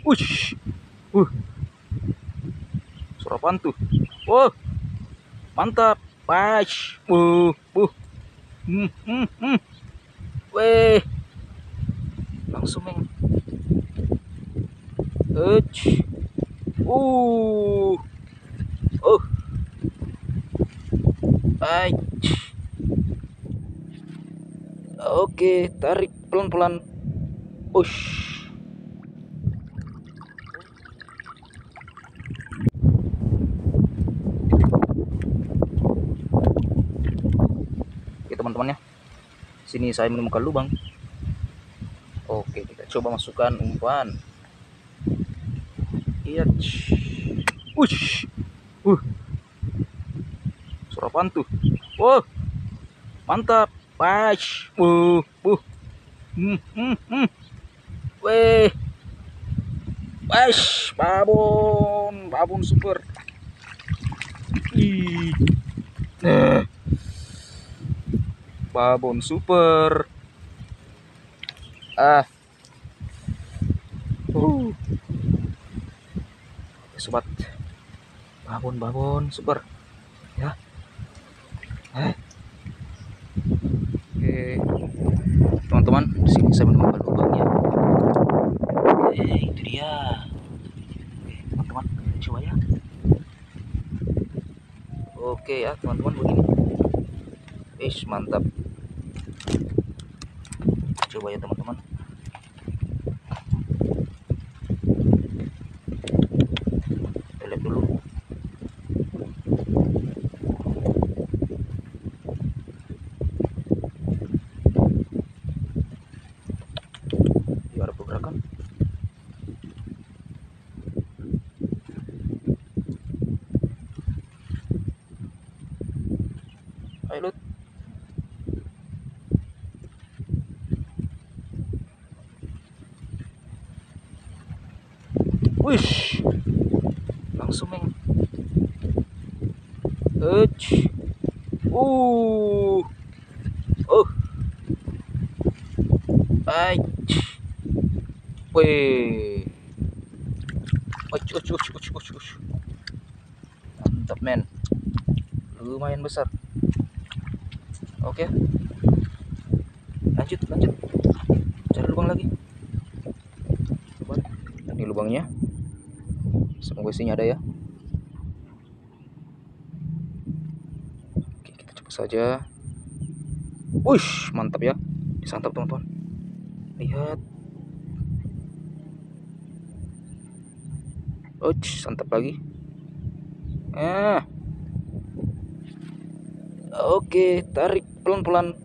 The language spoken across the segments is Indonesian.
Ush. Uh, suara apaan tuh? Oh, mantap. Pas. Uh. Hmm. Weh, langsung meng. Uch. Uh. Oh. Ay. Oke, tarik pelan-pelan. Ush. Oke teman-teman ya. Sini saya menemukan lubang. Oke, kita coba masukkan umpan. Iya. Ush. Uh. Suara apaan tuh? Oh, mantap. Pas. Hmm. Weh. Pas. Babon super. Ih. Babon super. Ah. Sobat. Babon super. Ya. Oke. Teman-teman, di sini saya menemukan lubangnya. Itu dia. Oke, teman-teman, coba ya. Oke ya, teman-teman begini. Mantap. Coba ya, teman-teman. Kita lihat dulu. Ada pergerakan. Ayo, Lut. Wish. Langsung meng. Oh. Ay. Wih. Uch. Mantap, men. Lumayan besar. Oke. Lanjut. Cari lubang lagi. Coba. Ini lubangnya. Semoga isinya ada ya. Oke, kita coba saja. Wush, mantap ya. Disantap, teman-teman. Lihat. Santap lagi. Oke, tarik pelan-pelan.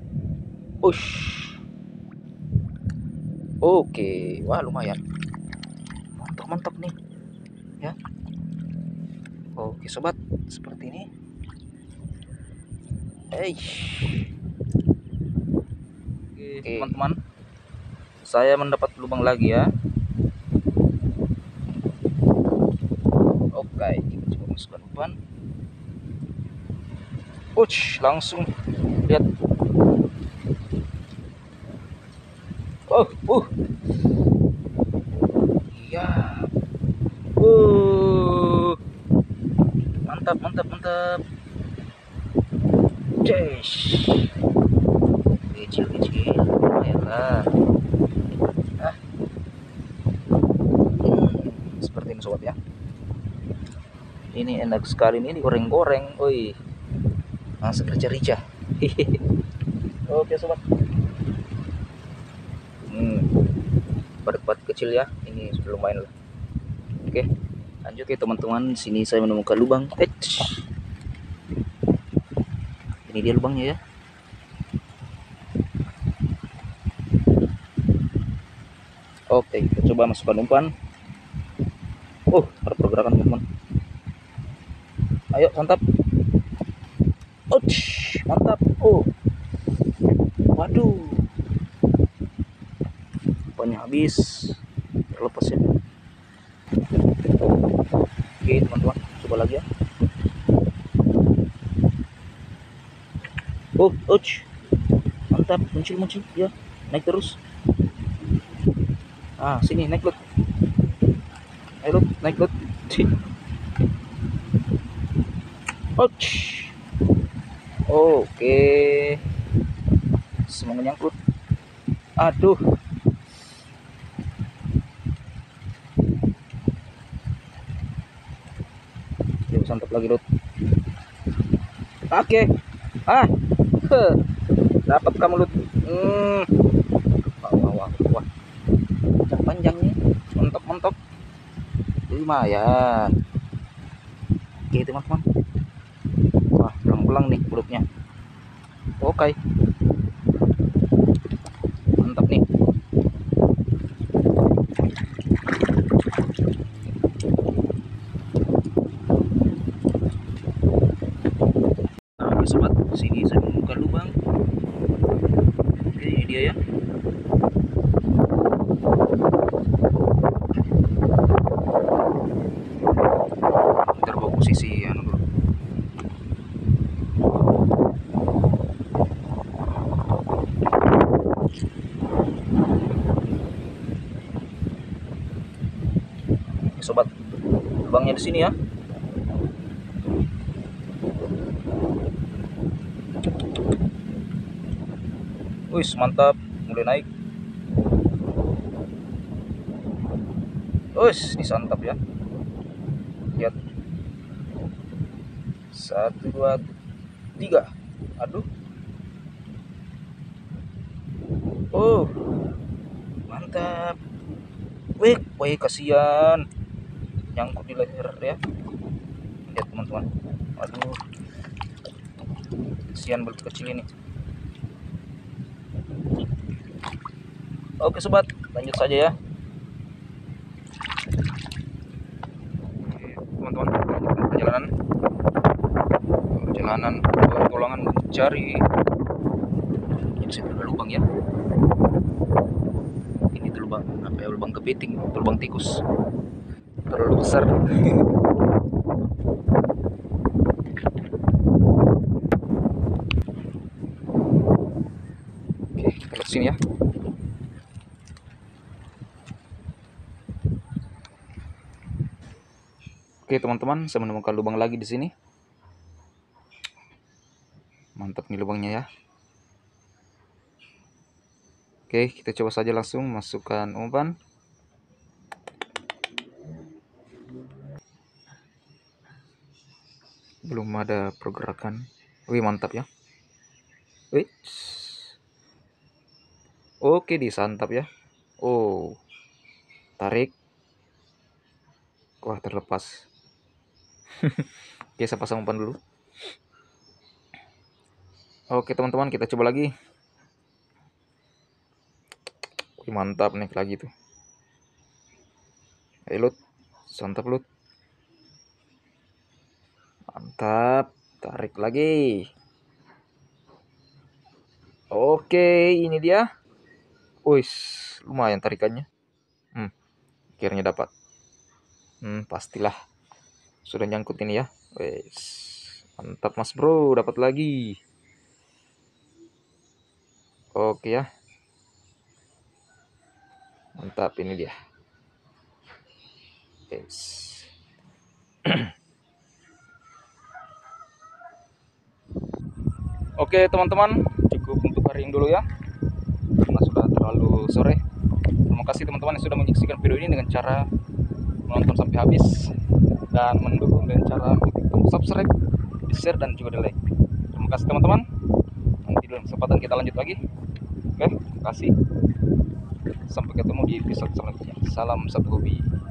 Oke, wah lumayan. Mantap nih. Ya. Oke, sobat, seperti ini. Oke, teman-teman. Saya mendapat lubang lagi ya. Oke, kita coba masukkan umpan. Langsung lihat. Iya. Mantap. Kecil. Lumayan lah. Seperti ini, sobat ya. Ini enak sekali, ini digoreng-goreng. Langsung rica-rica. Oke, sobat. Buat kecil ya, ini sudah lumayan lah. Oke, lanjut ya teman-teman. Sini saya menemukan lubang. Ini dia lubangnya ya. Oke, kita coba masukkan umpan. Ada pergerakan, teman-teman. Ayo, santap. Mantap. Waduh, umpannya habis. Terlepas ya. Oke, teman-teman, coba lagi ya. Mantap, muncul ya. Naik terus. Sini naik, Lut. naik Lut. Ouch. Oke, semuanya nyangkut. Aduh, yuk santap lagi Lut. Oke, dapat kamu Lut. Wah, panjangnya, mentok, lumayan. Oke teman-teman, wah belang-belang nih perutnya. Oke, mantap nih. Nah sobat, sini saya membuka lubang. Oke, ini dia ya. Kita rubah posisi anu dulu. Sobat, lubangnya di sini ya. Wih, mantap, mulai naik. Wih, disantap ya. Lihat. 1, 2, 3. Aduh. Oh, mantap. Wih, kasihan. Nyangkut di leher ya. Lihat teman-teman. Aduh. Kasihan belut kecil ini. Oke sobat, lanjut saja ya. Teman-teman, lanjutkan perjalanan tulangan mencari. Ini saya ada lubang ya. Ini tuh lubang apa ya, lubang kepiting, lubang tikus. Terlalu besar. Oke, kita lihat sini ya. Oke teman-teman, saya menemukan lubang lagi di sini. Mantap nih lubangnya ya. Oke, kita coba saja langsung masukkan umpan. Belum ada pergerakan. Wih, mantap ya. Wih. Oke, disantap ya. Oh, tarik. Wah, terlepas. Oke, saya pasang umpan dulu. Oke teman-teman, kita coba lagi. Wih, mantap, naik lagi tuh. Ayo Lut, santap Lut. Mantap, tarik lagi. Oke, ini dia. Wih, lumayan tarikannya. Akhirnya dapat. Pastilah sudah nyangkut ini ya. Wih, mantap mas bro, dapat lagi. Oke ya, mantap, ini dia. Yes. Oke teman-teman, cukup untuk hari ini dulu ya, karena sudah terlalu sore. Terima kasih teman-teman yang sudah menyaksikan video ini dengan cara menonton sampai habis dan mendukung dengan cara subscribe, di share dan juga di like. Terima kasih teman-teman. Nanti dalam kesempatan kita lanjut lagi. Oke, terima kasih. Sampai ketemu di episode selanjutnya. Salam satu hobi.